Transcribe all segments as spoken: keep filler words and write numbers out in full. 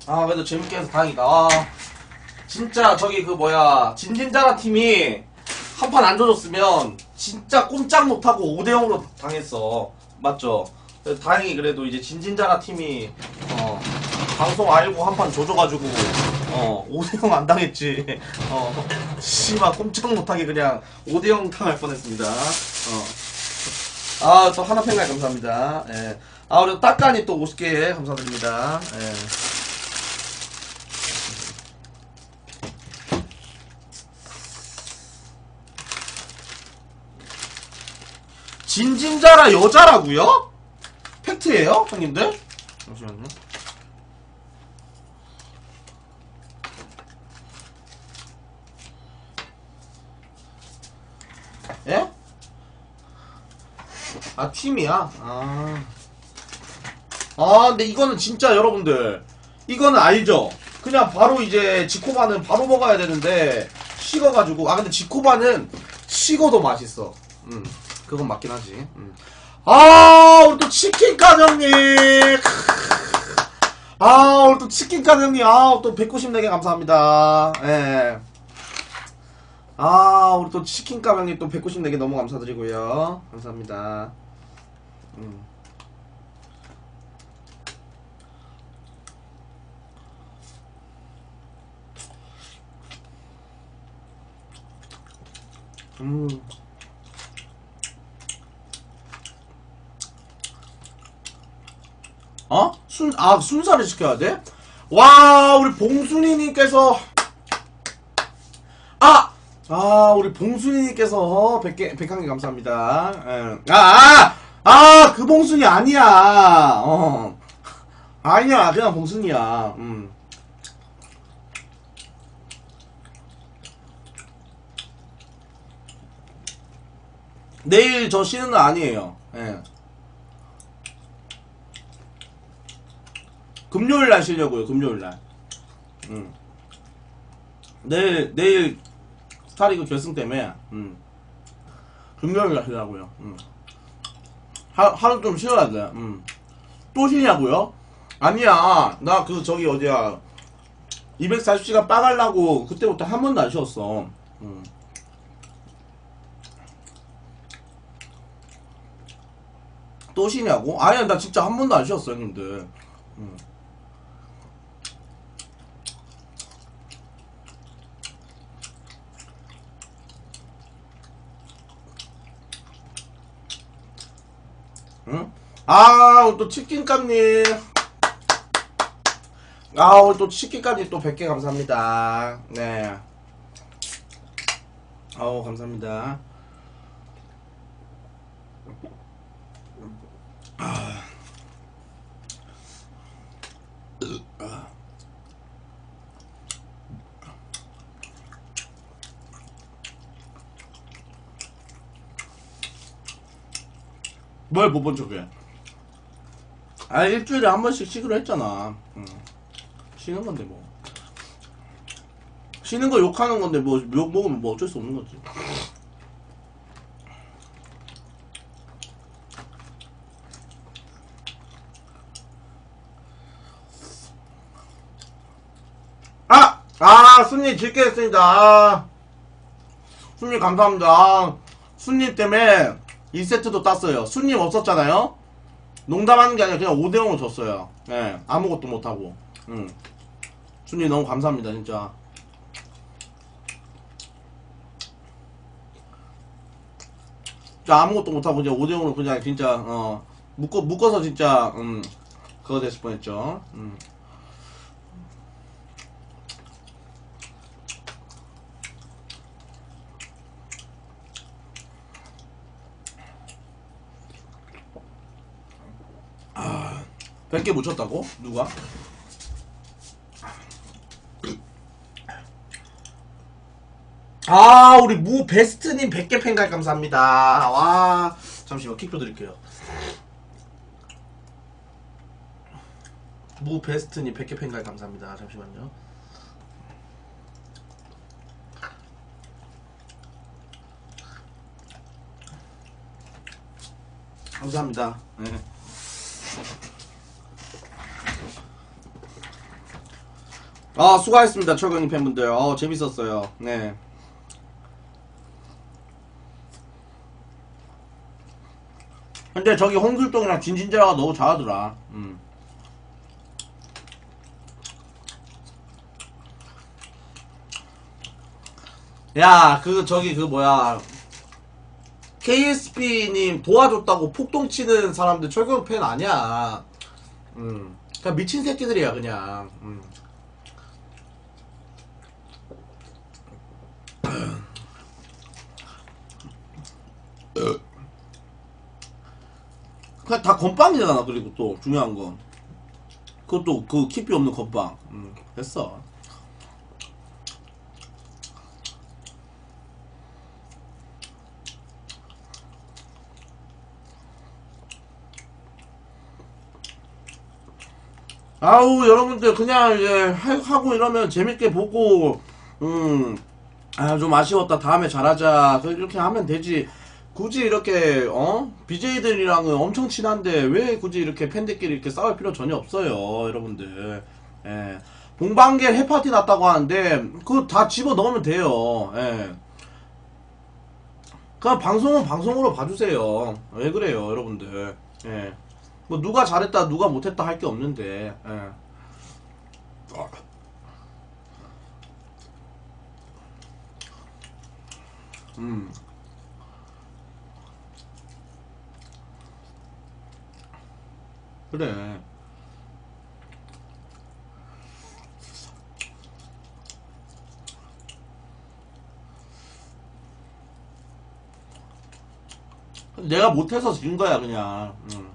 아, 그래도 재밌게 해서 다행이다. 아, 진짜 저기 그 뭐야 진진자라 팀이 한 판 안 줘줬으면 진짜 꼼짝 못하고 오 대 영으로 당했어. 맞죠? 그래서 다행히 그래도 이제 진진자라 팀이 어, 방송 알고 한 판 줘줘가지고 어, 오 대 영 안 당했지. 어, 씨발 꼼짝 못하게 그냥 오 대 영 당할 뻔했습니다. 어. 아, 또 하나 팬가이 감사합니다. 예. 아, 그리고 딱간이 또 오십 개 감사드립니다. 예. 진진자라 여자라고요? 팩트예요, 형님들? 잠시만요. 예? 아, 팀이야? 아. 아, 근데 이거는 진짜 여러분들, 이거는 알죠? 그냥 바로 이제 지코바는 바로 먹어야 되는데, 식어가지고. 아, 근데 지코바는 식어도 맛있어. 음, 그건 맞긴 하지. 음. 아, 우리 또 치킨칸 형님! 아, 오늘 또 치킨칸 형님, 아, 또 백구십사 개 감사합니다. 예. 아, 우리 또 치킨값 형님 또 백구십사 개 너무 감사드리고요. 감사합니다. 음. 음. 어? 순, 아, 순살을 시켜야 돼? 와, 우리 봉순이님께서, 아! 아, 우리 봉순이님께서 백 개, 백한 개 감사합니다. 예. 아, 아! 아, 그 봉순이 아니야. 어. 아니야, 그냥 봉순이야. 음. 내일 저 쉬는 날 아니에요. 예. 금요일 날 쉬려고요, 금요일 날. 음. 내일, 내일 스타리그 결승 때문에, 음. 금요일 날 쉬려고요. 음. 하, 하루 좀 쉬어야 돼. 음. 또 쉬냐고요? 아니야. 나 그 저기 어디야. 이백사십 시간 빠가려고 그때부터 한 번도 안 쉬었어. 음. 또 쉬냐고? 아니야, 나 진짜 한 번도 안 쉬었어, 형님들. 음. 응? 아, 또 치킨값님. 아, 또 치킨값님 또 백 개 감사합니다. 네. 아우, 감사합니다. 아. 뭘 못 본 척해? 아, 일주일에 한 번씩 쉬기로 했잖아. 응. 쉬는 건데 뭐. 쉬는 거 욕하는 건데 뭐 욕 먹으면 뭐 어쩔 수 없는 거지. 아! 아, 순님 즐게 했습니다. 아. 순님 감사합니다. 아, 순님 때문에 이 세트도 땄어요. 순님 없었잖아요? 농담하는 게 아니라 그냥 오 대 영으로 졌어요. 예, 네, 아무것도 못하고. 응. 순님 너무 감사합니다, 진짜. 진짜 아무것도 못하고 이제 오 대 영으로 그냥 진짜, 어, 묶어, 묶어서 진짜, 음, 그거 됐을 뻔했죠. 음. 백 개 묻혔다고? 누가? 아, 우리 무 베스트님 백 개 팬가입 감사합니다. 와, 잠시만 킥표 드릴게요. 무 베스트님 백 개 팬가입 감사합니다. 잠시만요. 감사합니다. 네. 아, 수고하셨습니다. 철경님 팬분들. 어, 재밌었어요. 네. 근데 저기 홍길동이랑 진진재라가 너무 잘하더라. 음. 야, 그, 저기, 그, 뭐야. 케이에스피님 도와줬다고 폭동 치는 사람들 철경 팬 아니야. 음. 그냥 미친 새끼들이야, 그냥. 음. 그냥 다 건빵이잖아. 그리고 또 중요한 건 그것도 그 깊이 없는 건빵. 음, 됐어. 아우, 여러분들 그냥 이제 하고 이러면 재밌게 보고 음, 아, 좀 아쉬웠다, 다음에 잘하자, 이렇게 하면 되지. 굳이 이렇게 어 비제이들이랑은 엄청 친한데 왜 굳이 이렇게 팬들끼리 이렇게 싸울 필요 전혀 없어요, 여러분들. 예. 봉방겔 해파티 났다고 하는데 그거 다 집어 넣으면 돼요. 예. 그냥 방송은 방송으로 봐주세요. 왜 그래요, 여러분들. 예. 뭐 누가 잘했다 누가 못했다 할 게 없는데. 예. 음. 그래. 내가 못해서 진 거야, 그냥. 음.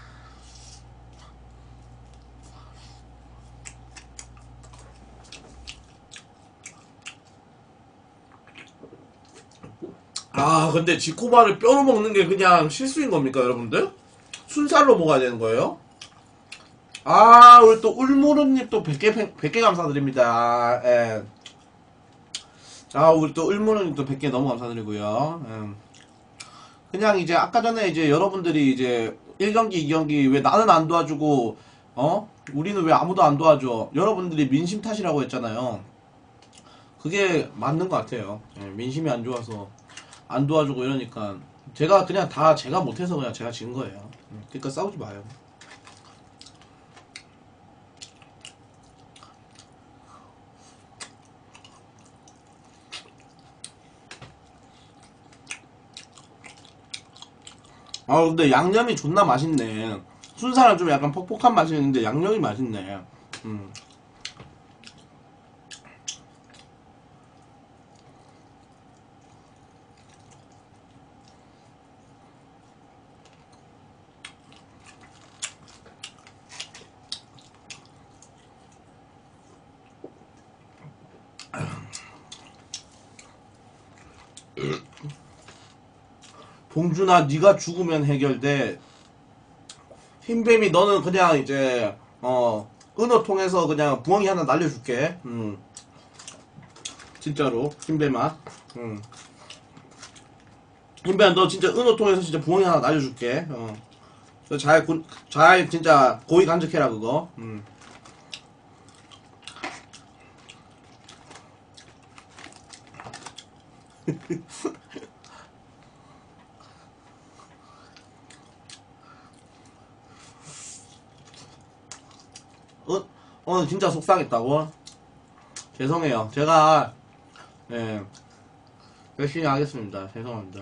아, 근데 지코바를 뼈로 먹는 게 그냥 실수인 겁니까, 여러분들? 순살로 먹어야 되는 거예요? 아, 우리 또 울무르님 또 백 개, 백 개 감사드립니다. 예. 아, 우리 또 울무르님 또 백 개 너무 감사드리고요. 예. 그냥 이제 아까 전에 이제 여러분들이 이제 일 경기, 이 경기 왜 나는 안 도와주고, 어? 우리는 왜 아무도 안 도와줘? 여러분들이 민심 탓이라고 했잖아요. 그게 맞는 것 같아요. 예, 민심이 안 좋아서 안 도와주고 이러니까 제가 그냥 다 제가 못해서 그냥 제가 진 거예요. 그러니까 싸우지 마요. 아, 근데 양념이 존나 맛있네. 순살은 좀 약간 퍽퍽한 맛이 있는데 양념이 맛있네. 음. 봉준아, 네가 죽으면 해결돼. 흰뱀이 너는 그냥 이제 어 은어 통해서 그냥 부엉이 하나 날려줄게. 음. 진짜로 흰뱀아. 음. 흰뱀아, 너 진짜 은어 통해서 진짜 부엉이 하나 날려줄게. 어. 잘, 고, 잘 진짜 고이 간직해라 그거. 음. 어, 오늘 진짜 속상했다고? 죄송해요. 제가 예, 열심히 하겠습니다. 죄송합니다.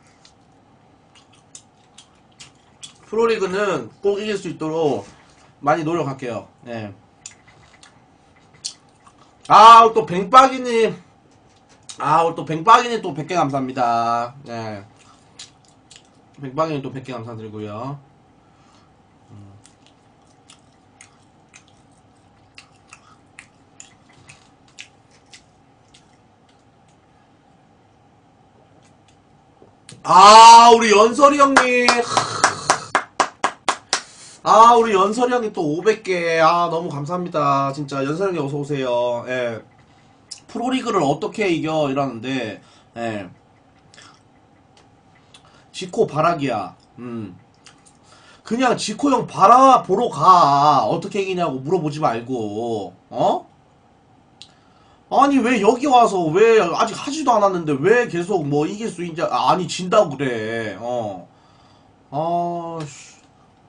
프로리그는 꼭 이길 수 있도록 많이 노력할게요. 예. 아, 또 뱅빠기님. 아, 오늘 또 뱅빠기님 또 백 개 감사합니다. 예. 뱅빠기님 또 백 개 감사드리고요. 아, 우리 연설이 형님. 아, 우리 연설이 형님 또 오백 개. 아, 너무 감사합니다. 진짜 연설이 형님 어서오세요. 예. 프로리그를 어떻게 이겨? 이러는데, 예. 지코 바라기야. 음. 그냥 지코 형 바라 보러 가. 어떻게 이기냐고 물어보지 말고, 어? 아니 왜 여기 와서 왜 아직 하지도 않았는데 왜 계속 뭐 이길 수 있냐. 아, 아니 진다고 그래. 어. 아, 씨.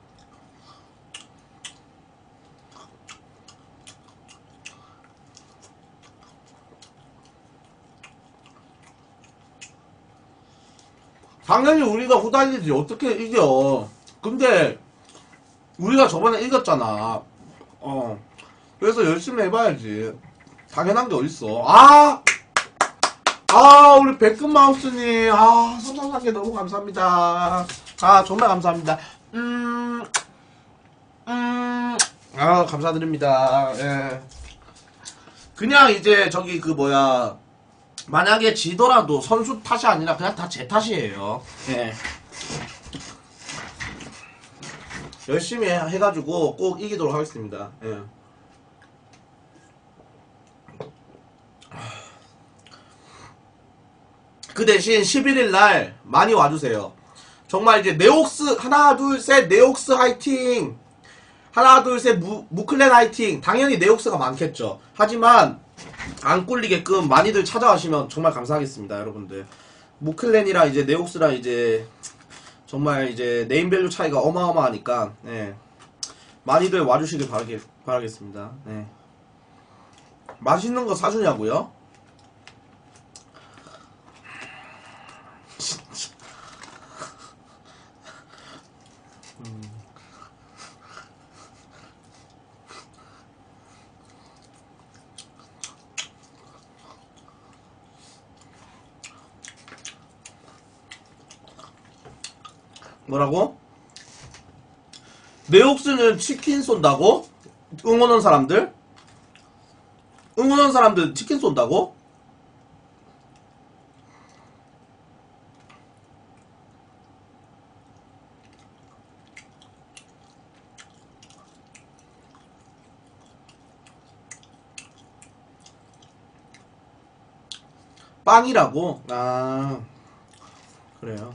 당연히 우리가 후달리지. 어떻게 이겨. 근데 우리가 저번에 이겼잖아. 어. 그래서 열심히 해봐야지. 당연한 게 어딨어. 아! 아, 우리 백금마우스님. 아, 삼삼삼 개 너무 감사합니다. 아, 정말 감사합니다. 음, 음, 아, 감사드립니다. 예. 그냥 이제 저기 그 뭐야. 만약에 지더라도 선수 탓이 아니라 그냥 다 제 탓이에요. 예. 열심히 해- 해가지고 꼭 이기도록 하겠습니다. 예. 그 대신 십일 일 날 많이 와주세요. 정말 이제 네옥스 하나 둘 셋 네옥스 화이팅. 하나 둘 셋 무클랜 화이팅. 당연히 네옥스가 많겠죠. 하지만 안 꿀리게끔 많이들 찾아와시면 정말 감사하겠습니다, 여러분들. 무클랜이랑 이제 네옥스랑 이제 정말 이제 네임밸류 차이가 어마어마하니까 예. 많이들 와주시길 바라겠, 바라겠습니다. 예. 맛있는 거 사주냐고요? 뭐라고? 네옥스는 치킨 쏜다고? 응원한 사람들? 응원한 사람들 치킨 쏜다고? 빵이라고? 아, 그래요.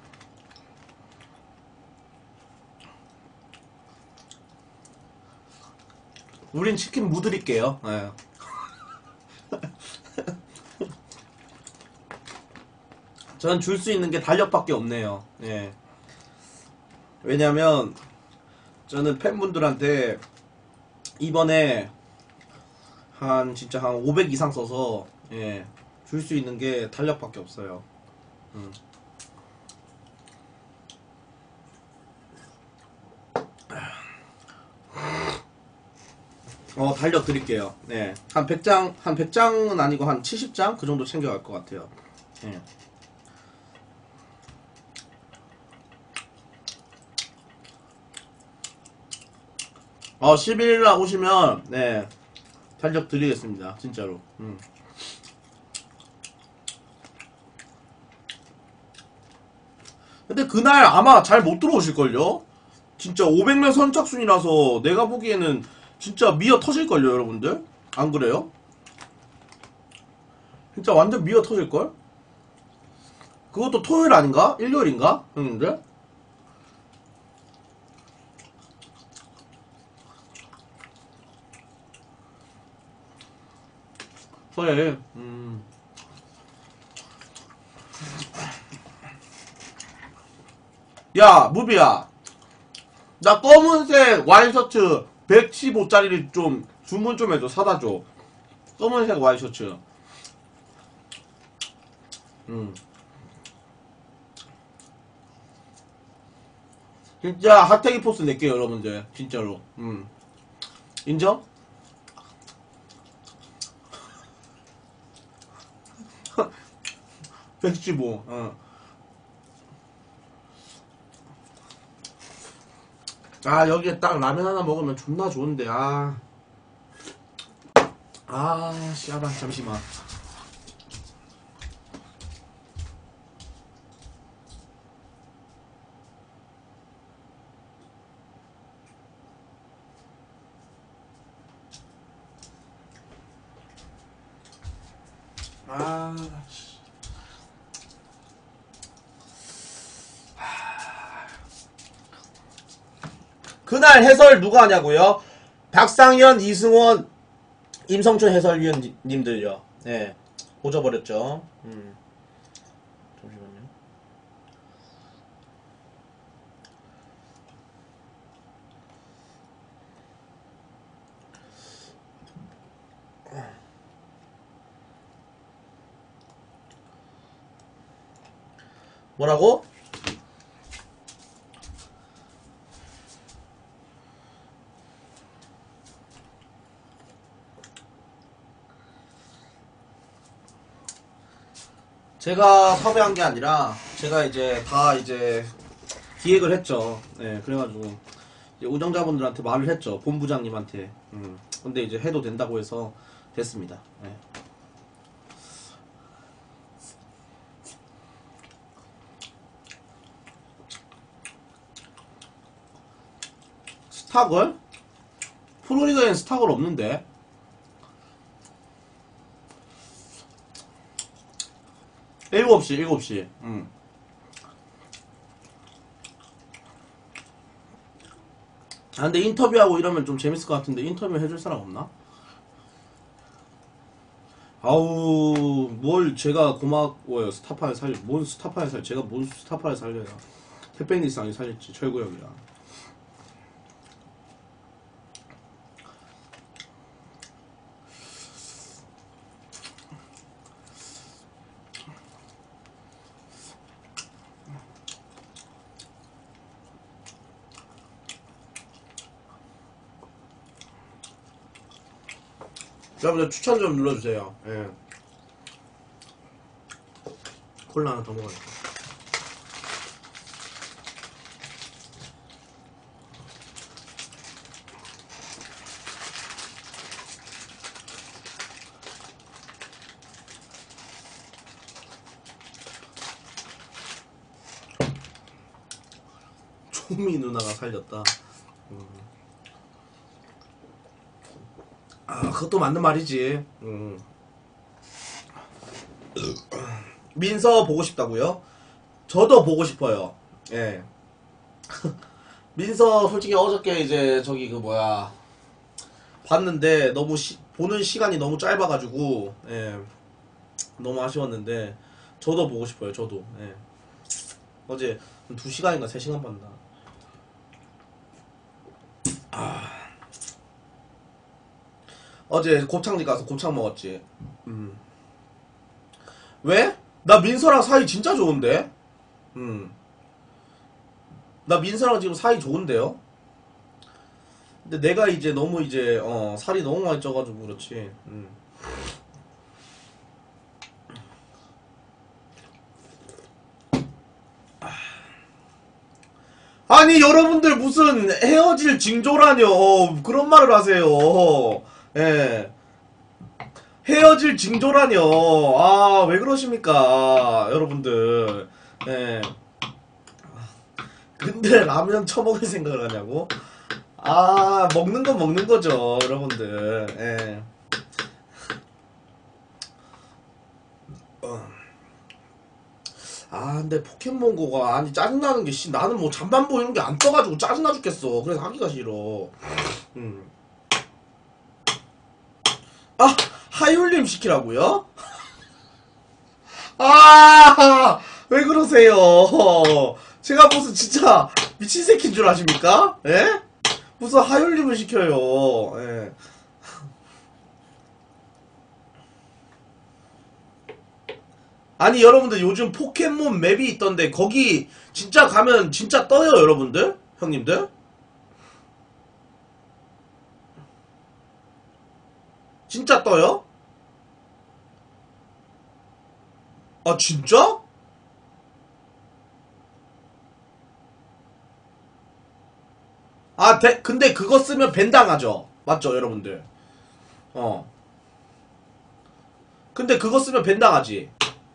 우린 치킨 무 드릴게요. 예. 전 줄 수 있는 게 달력밖에 없네요. 예. 왜냐면 저는 팬분들한테 이번에 한 진짜 한 오백 이상 써서 예. 줄 수 있는 게 달력밖에 없어요. 음. 어, 달력 드릴게요. 네. 한 백 장, 한 백 장은 아니고 한 칠십 장? 그 정도 챙겨갈 것 같아요. 네. 어, 십일 일날 오시면, 네. 달력 드리겠습니다. 진짜로. 음. 근데 그날 아마 잘 못 들어오실걸요? 진짜 오백 명 선착순이라서 내가 보기에는 진짜 미어 터질걸요, 여러분들? 안 그래요? 진짜 완전 미어 터질걸? 그것도 토요일 아닌가? 일요일인가? 형님들? 토요일. 음. 야, 무비야. 나 검은색 와이셔츠 백십오 짜리를 좀 주문 좀 해줘. 사다 줘. 검은색 와이셔츠. 음. 진짜 핫테기 포스 낼게요, 여러분들. 진짜로. 음. 인정? 백십오. 어. 아, 여기에 딱 라면 하나 먹으면 존나 좋은데. 아. 아, 씨아라 잠시만. 아. 그날 해설 누가 하냐고요? 박상현, 이승원, 임성춘 해설위원님들요. 예. 오져버렸죠. 음. 잠시만요. 뭐라고? 제가 섭외한 게 아니라 제가 이제 다 이제 기획을 했죠. 예, 그래가지고 이제 우정자분들한테 말을 했죠. 본부장님한테. 음. 근데 이제 해도 된다고 해서 됐습니다. 예. 스타걸? 프로리그엔 스타걸 없는데. 일곱 시, 일곱 시. 음. 아, 근데 인터뷰하고 이러면 좀 재밌을 것 같은데 인터뷰 해줄 사람 없나? 아우, 뭘 제가 고마워요. 스타파에 살려. 뭔 스타파에 살려. 제가 뭔 스타파에 살려요. 태백리상이 살렸지. 철구형이랑. 여러분들 추천 좀 눌러주세요. 예. 콜라 하나 더 먹어야겠다. 초미 누나가 살렸다. 음. 아, 그것도 맞는 말이지. 음. 민서 보고 싶다고요? 저도 보고 싶어요. 예. 민서 솔직히 어저께 이제 저기 그 뭐야 봤는데 너무 시, 보는 시간이 너무 짧아가지고 예. 너무 아쉬웠는데 저도 보고 싶어요. 저도. 예. 어제 두 시간인가 세 시간 봤나. 아. 어제 곱창집 가서 곱창 먹었지. 음. 왜? 나 민서랑 사이 진짜 좋은데? 음. 나 민서랑 지금 사이 좋은데요? 근데 내가 이제 너무 이제, 어, 살이 너무 많이 쪄가지고 그렇지. 음. 아니, 여러분들 무슨 헤어질 징조라뇨. 그런 말을 하세요. 예. 헤어질 징조라뇨. 아, 왜 그러십니까, 여러분들. 예. 근데 라면 처먹을 생각을 하냐고? 아, 먹는 건 먹는 거죠, 여러분들. 예. 어. 아, 근데 포켓몬고가, 아니, 짜증나는 게, 씨, 나는 뭐 잠만 보이는 게 안 떠가지고 짜증나 죽겠어. 그래서 하기가 싫어. 음. 아, 하율님 시키라고요? 아, 왜 그러세요? 제가 무슨 진짜 미친 새끼인 줄 아십니까? 예? 무슨 하율님을 시켜요. 예. 아니, 여러분들 요즘 포켓몬 맵이 있던데 거기 진짜 가면 진짜 떠요, 여러분들? 형님들? 진짜 떠요? 아, 진짜? 아, 대, 근데 그거 쓰면 밴 당하죠. 맞죠, 여러분들? 어. 근데 그거 쓰면 밴 당하지.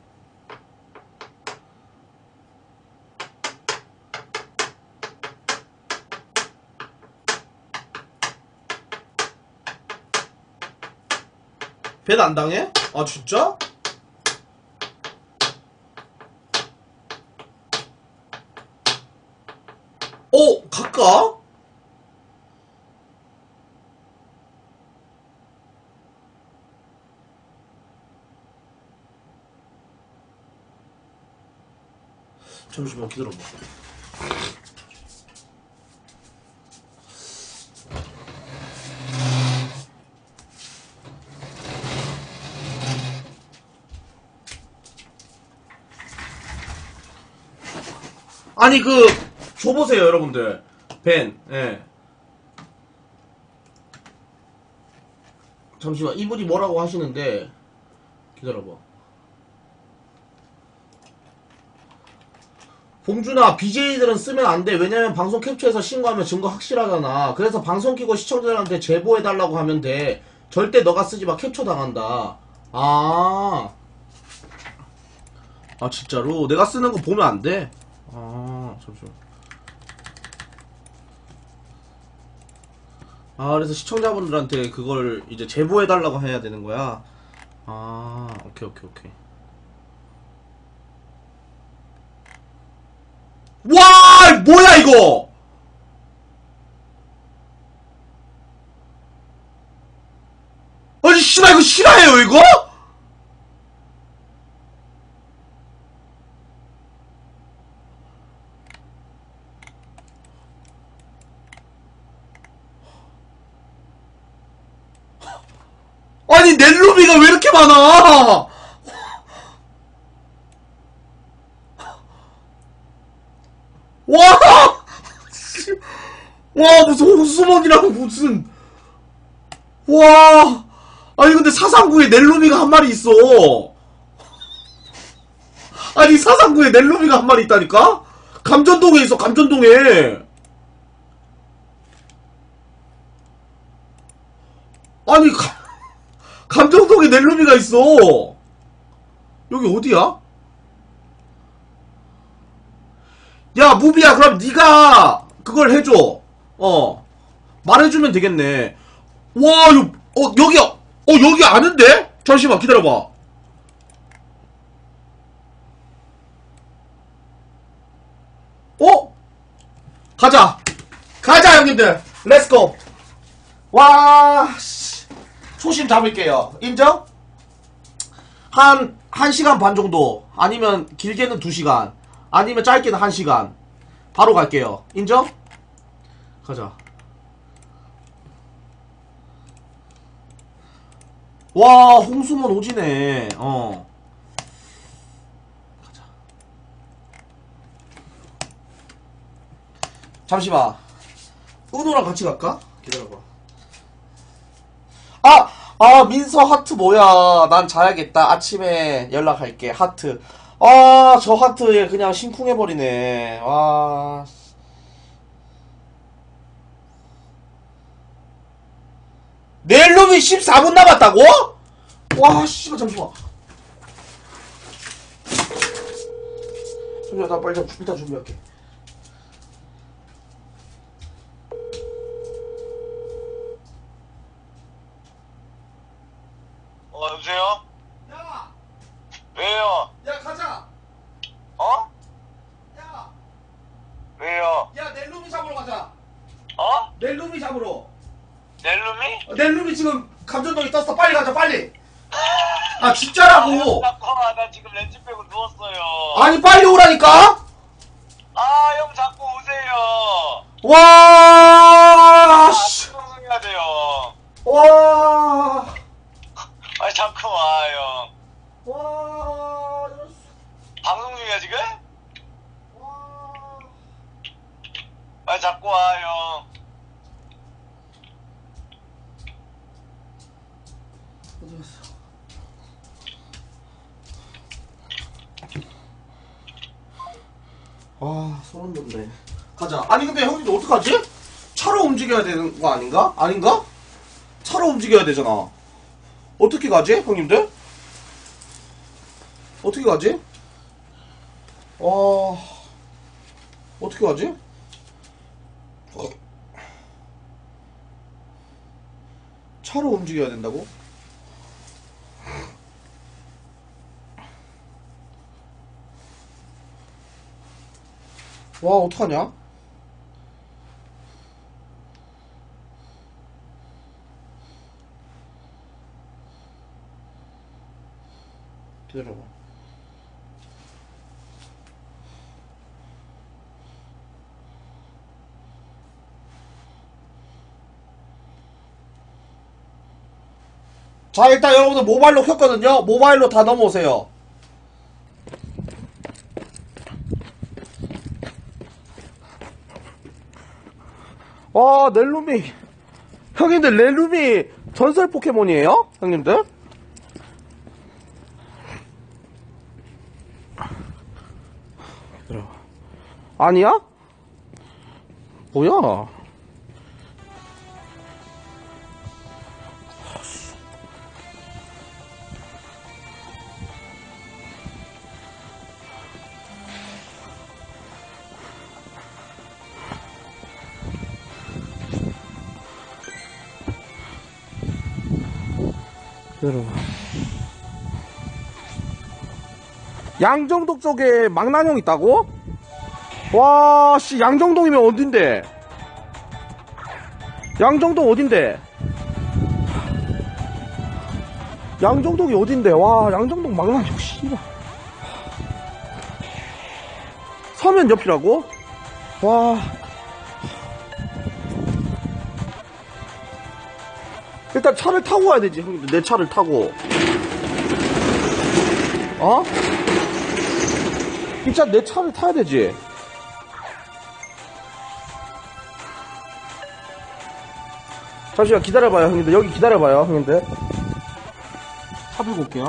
밴 안 당해? 아, 진짜? 어, 갈까? 잠시만 기다려봐. 아니 그 줘보세요 여러분들. 벤. 예. 잠시만 이분이 뭐라고 하시는데 기다려봐. 봉준아, 비제이들은 쓰면 안 돼. 왜냐면 방송 캡처해서 신고하면 증거 확실하잖아. 그래서 방송 키고 시청자들한테 제보해달라고 하면 돼. 절대 너가 쓰지 마. 캡처 당한다. 아. 아, 진짜로? 내가 쓰는 거 보면 안 돼? 아, 잠시만. 아, 그래서 시청자분들한테 그걸 이제 제보해달라고 해야 되는 거야? 아, 오케이, 오케이, 오케이. 와! 뭐야, 이거! 아니, 씨발, 이거 실화예요, 이거? 아니, 넬로비가 왜 이렇게 많아? 와! 와, 무슨 호수먹이라고, 무슨. 와! 아니, 근데 사상구에 넬로비가 한 마리 있어. 아니, 사상구에 넬로비가 한 마리 있다니까? 감전동에 있어, 감전동에. 아니, 가, 감전동에 넬로비가 있어. 여기 어디야? 야, 무비야, 그럼 네가 그걸 해줘. 어. 말해주면 되겠네. 와, 요, 어, 여기야. 어, 여기 아는데? 잠시만, 기다려봐. 어? 가자. 가자, 형님들. 렛츠고. 와, 씨. 초심 잡을게요. 인정? 한, 한 시간 반 정도. 아니면 길게는 두 시간. 아니면 짧게는 한 시간. 바로 갈게요. 인정? 가자. 와, 홍수몬 오지네. 어. 가자. 잠시만. 은호랑 같이 갈까? 기다려봐. 아! 아, 민서 하트 뭐야. 난 자야겠다. 아침에 연락할게. 하트. 아, 저 하트에 그냥 심쿵해버리네. 와. 넬로비 십사 분 남았다고? 와, 씨발, 잠시만. 잠시만, 나 빨리 좀 일단 준비할게. 어, 여보세요? 야! 왜요? 야, 가자! 어? 야! 왜요? 야, 넬로비 잡으러 가자! 어? 넬로비 잡으러! 넬루미? 어, 넬로비 지금 감전동에 떴어. 빨리 가자, 빨리! 아, 진짜라고! 잠깐만, 나 지금 렌즈 빼고 누웠어요. 아니, 빨리 오라니까? 아, 형 자꾸 오세요. 와, 아, 씨. 방송해야 돼요. 와, 아, 자꾸 와, 형. 와, 이럴 수. 방송 중이야, 지금? 와. 아, 자꾸 와, 형. 어디 갔어? 아, 소름 돋네. 가자. 아니, 근데 형님들 어떡하지? 차로 움직여야 되는 거 아닌가? 아닌가? 차로 움직여야 되잖아. 어떻게 가지, 형님들? 어떻게 가지? 어, 어떻게 가지? 어. 차로 움직여야 된다고? 와, 어떡하냐? 기다려봐. 자, 일단 여러분들 모바일로 켰거든요. 모바일로 다 넘어오세요. 와, 렐루미. 형님들, 렐루미 전설 포켓몬이에요? 형님들? 아니야? 뭐야? 여러분, 양정동 쪽에 망나뇽 있다고? 와, 씨, 양정동이면 어딘데? 양정동 어딘데? 양정동이 어딘데? 와, 양정동 망나뇽, 씨발. 서면 옆이라고? 와. 일단 차를 타고 가야 되지, 형님들. 내 차를 타고. 어? 일단 내 차를 타야 되지. 잠시만 기다려봐요, 형님들. 여기 기다려봐요, 형님들. 차 불고 올게요.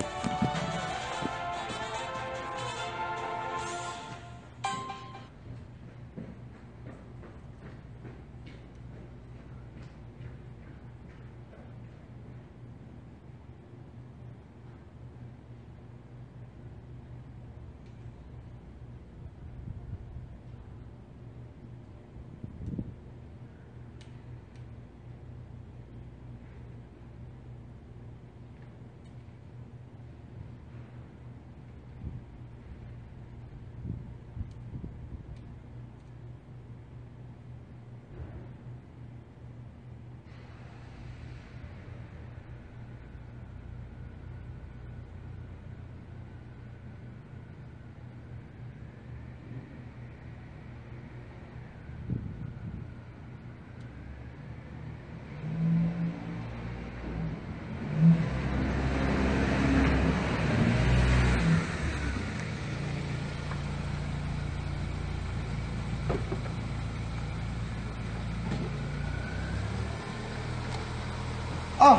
아!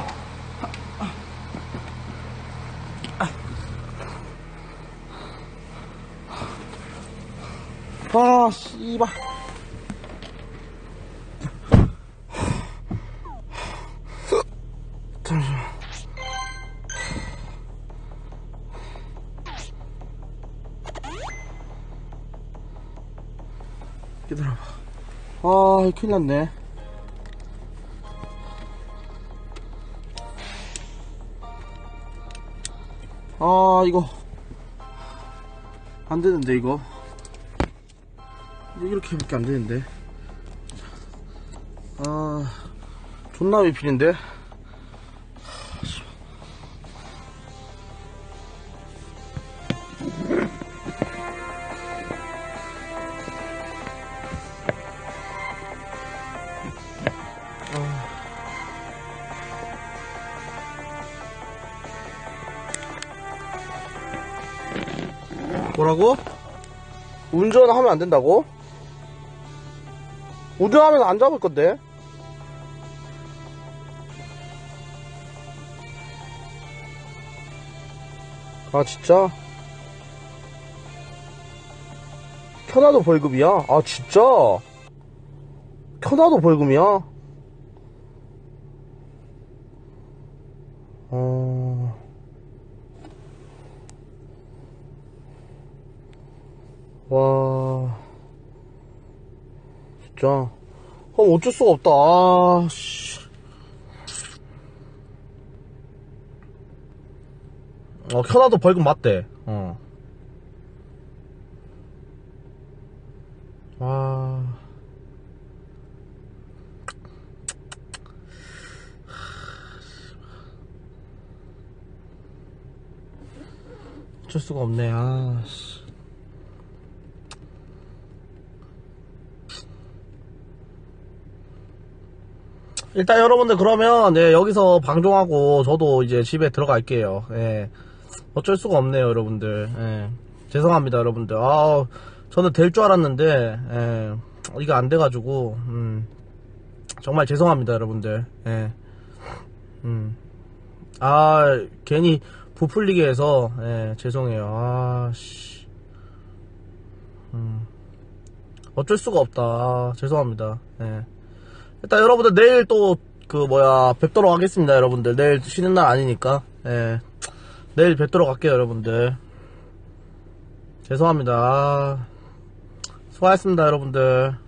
아, 씨발. 잠시만. 기다려봐. 아, 큰일 났네. 아, 이거 안 되는데, 이거. 이렇게밖에 안 되는데. 아, 존나 미필인데. 뭐라고? 운전하면 안 된다고? 운전하면 안 잡을 건데? 아, 진짜? 켜놔도 벌금이야? 아, 진짜? 켜놔도 벌금이야? 어... 와, 진짜. 그럼 어쩔 수가 없다. 아, 씨. 어, 켜놔도 벌금 맞대. 어. 와. 어쩔 수가 없네. 아, 씨. 일단 여러분들 그러면 네, 여기서 방종하고 저도 이제 집에 들어갈게요. 예. 어쩔 수가 없네요, 여러분들. 예. 죄송합니다, 여러분들. 아, 저는 될 줄 알았는데 예. 이거 안 돼가지고 음. 정말 죄송합니다, 여러분들. 예. 음. 아, 괜히 부풀리게 해서 예, 죄송해요. 아, 씨. 음. 어쩔 수가 없다. 아, 죄송합니다. 예. 일단 여러분들 내일 또 그 뭐야 뵙도록 하겠습니다, 여러분들. 내일 쉬는 날 아니니까. 예. 내일 뵙도록 할게요, 여러분들. 죄송합니다. 아, 수고하셨습니다, 여러분들.